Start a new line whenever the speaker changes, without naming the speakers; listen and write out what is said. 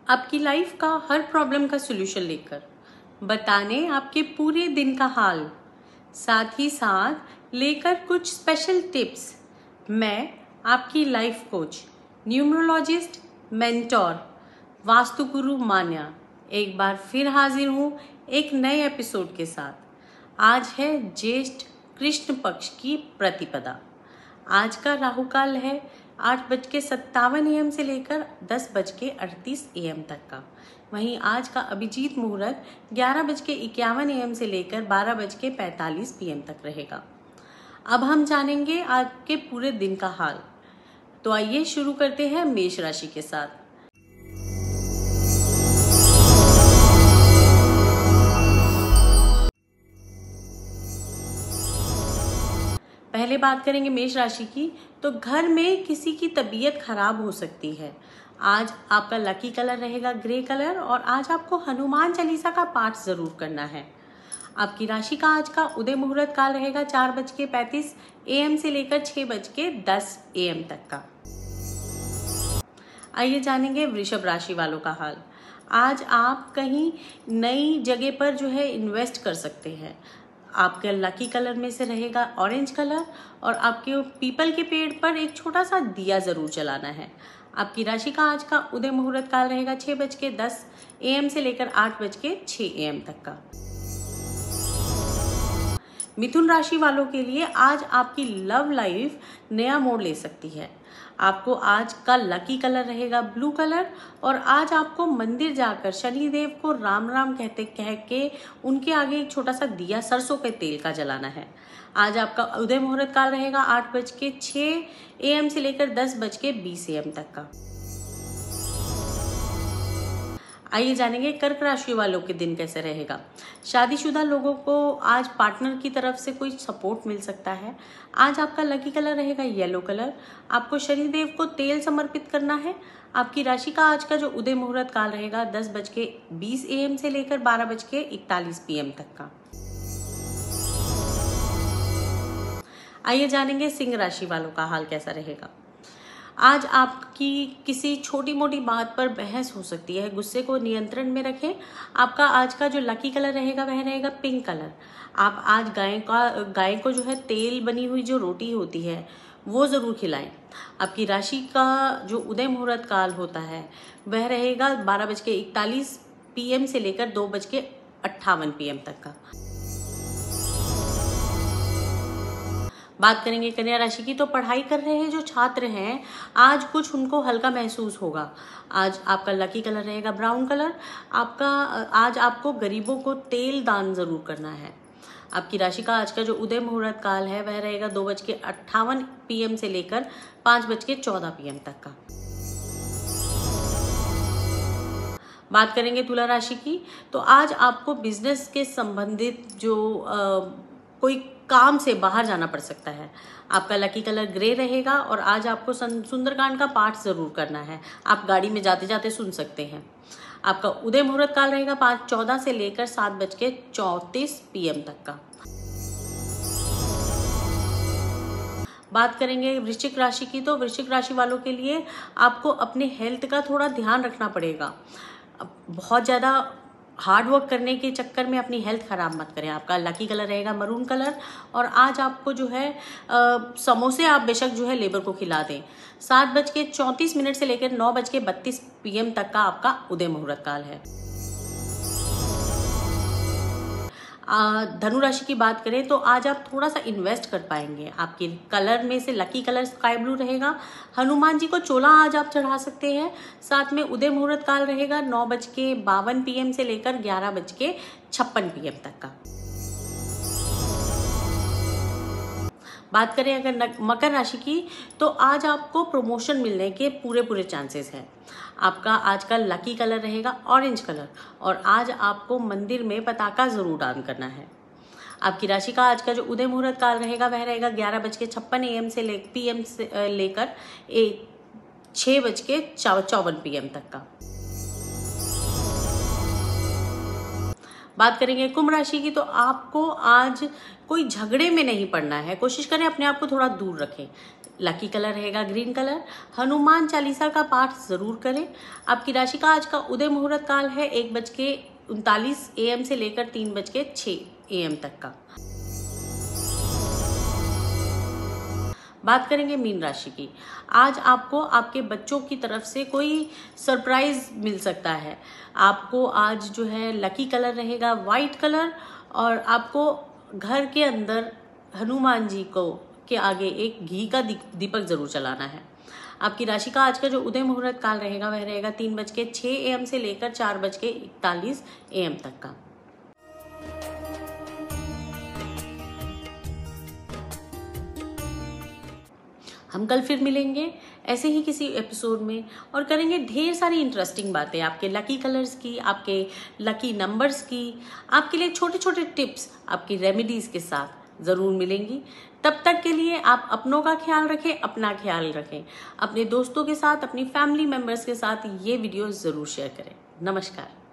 आपकी लाइफ का हर प्रॉब्लम का सॉल्यूशन लेकर बताने आपके पूरे दिन का हाल, साथ ही साथ लेकर कुछ स्पेशल टिप्स। मैं आपकी life coach, numerologist, mentor, vastu गुरु मान्या एक बार फिर हाजिर हूँ एक नए एपिसोड के साथ। आज है ज्येष्ठ कृष्ण पक्ष की प्रतिपदा। आज का राहु काल है 8:57 AM से लेकर 10:38 AM तक का। वहीं आज का अभिजीत मुहूर्त 11:51 AM से लेकर 12:45 PM तक रहेगा। अब हम जानेंगे आज के पूरे दिन का हाल। तो आइए शुरू करते हैं मेष राशि के साथ। पहले बात करेंगे मेष राशि की। तो घर में किसी की तबीयत खराब हो सकती है। आज आपका लकी कलर रहेगा ग्रे कलर और आज आपको हनुमान चालीसा का पाठ जरूर करना है। आपकी राशि का आज का उदय मुहूर्त काल रहेगा 4:35 AM से लेकर 6:10 AM तक का। आइए जानेंगे वृषभ राशि वालों का हाल। आज आप कहीं नई जगह पर जो है इन्वेस्ट कर सकते हैं। आपके लकी कलर में से रहेगा ऑरेंज कलर और आपके पीपल के पेड़ पर एक छोटा सा दिया जरूर जलाना है। आपकी राशि का आज का उदय मुहूर्त काल रहेगा 6:10 AM से लेकर 8:06 AM तक का। मिथुन राशि वालों के लिए आज आपकी लव लाइफ नया मोड़ ले सकती है। आपको आज का लकी कलर रहेगा ब्लू कलर और आज आपको मंदिर जाकर शनिदेव को राम राम कह के उनके आगे एक छोटा सा दिया सरसों के तेल का जलाना है। आज आपका उदय मुहूर्त काल रहेगा 8:06 AM से लेकर 10:20 AM तक का। आइए जानेंगे कर्क राशि वालों के दिन कैसे रहेगा। शादीशुदा लोगों को आज पार्टनर की तरफ से कोई सपोर्ट मिल सकता है। आज आपका लकी कलर रहेगा येलो कलर। आपको शनिदेव को तेल समर्पित करना है। आपकी राशि का आज का जो उदय मुहूर्त काल रहेगा 10:20 AM से लेकर 12:41 PM तक का। आइए जानेंगे सिंह राशि वालों का हाल कैसा रहेगा। आज आपकी किसी छोटी मोटी बात पर बहस हो सकती है। गुस्से को नियंत्रण में रखें। आपका आज का जो लकी कलर रहेगा वह रहेगा पिंक कलर। आप आज गाय को जो है तेल बनी हुई जो रोटी होती है वो जरूर खिलाएं। आपकी राशि का जो उदय मुहूर्त काल होता है वह रहेगा 12:41 PM से लेकर 2:58 PM तक का। बात करेंगे कन्या राशि की। तो पढ़ाई कर रहे हैं जो छात्र हैं आज कुछ उनको हल्का महसूस होगा। आज आपका लकी कलर रहेगा ब्राउन कलर। आज आपको गरीबों को तेल दान जरूर करना है। आपकी राशि का आज का जो उदय मुहूर्त काल है वह रहेगा 2:58 PM से लेकर 5:14 PM तक का। बात करेंगे तुला राशि की। तो आज आपको बिजनेस के संबंधित जो कोई काम से बाहर जाना पड़ सकता है। आपका लकी कलर ग्रे रहेगा और आज आपको सुंदरकांड का पाठ जरूर करना है। आप गाड़ी में जाते जाते सुन सकते हैं। आपका उदय मुहूर्त काल रहेगा 5:14 से लेकर 7:34 PM तक का। बात करेंगे वृश्चिक राशि की। तो वृश्चिक राशि वालों के लिए आपको अपने हेल्थ का थोड़ा ध्यान रखना पड़ेगा। बहुत ज्यादा हार्ड वर्क करने के चक्कर में अपनी हेल्थ खराब मत करें। आपका लकी कलर रहेगा मरून कलर और आज आपको जो है समोसे आप बेशक जो है लेबर को खिला दें। 7:34 से लेकर 9:32 PM तक का आपका उदय मुहूर्त काल है। धनु राशि की बात करें तो आज आप थोड़ा सा इन्वेस्ट कर पाएंगे। आपके कलर में से लकी कलर स्काई ब्लू रहेगा। हनुमान जी को चोला आज आप चढ़ा सकते हैं। साथ में उदय मुहूर्त काल रहेगा 9:52 PM से लेकर 11:56 PM तक का। बात करें अगर मकर राशि की तो आज आपको प्रमोशन मिलने के पूरे चांसेस हैं। आपका आज का लकी कलर रहेगा ऑरेंज कलर और आज आपको मंदिर में पताका जरूर दान करना है। आपकी राशि का आज का जो उदय मुहूर्त काल रहेगा वह रहेगा 11:56 AM से PM से लेकर 6:54 PM तक का। बात करेंगे कुंभ राशि की, तो आपको आज कोई झगड़े में नहीं पड़ना है, कोशिश करें अपने आप को थोड़ा दूर रखें। लकी कलर रहेगा ग्रीन कलर। हनुमान चालीसा का पाठ जरूर करें। आपकी राशि का आज का उदय मुहूर्त काल है 1:39 AM से लेकर 3:06 AM तक का। बात करेंगे मीन राशि की। आज आपको आपके बच्चों की तरफ से कोई सरप्राइज मिल सकता है। आपको आज जो है लकी कलर रहेगा वाइट कलर, और आपको घर के अंदर हनुमान जी को के आगे एक घी का दीपक जरूर जलाना है। आपकी राशि का आज का जो उदय मुहूर्त काल रहेगा वह रहेगा 3:06 AM से लेकर 4:41 AM तक का। हम कल फिर मिलेंगे ऐसे ही किसी एपिसोड में, और करेंगे ढेर सारी इंटरेस्टिंग बातें आपके लकी कलर्स की, आपके लकी नंबर्स की। आपके लिए छोटे छोटे टिप्स आपकी रेमेडीज के साथ जरूर मिलेंगी। तब तक के लिए आप अपनों का ख्याल रखें, अपना ख्याल रखें, अपने दोस्तों के साथ, अपनी फैमिली मेंबर्स के साथ ये वीडियो जरूर शेयर करें। नमस्कार।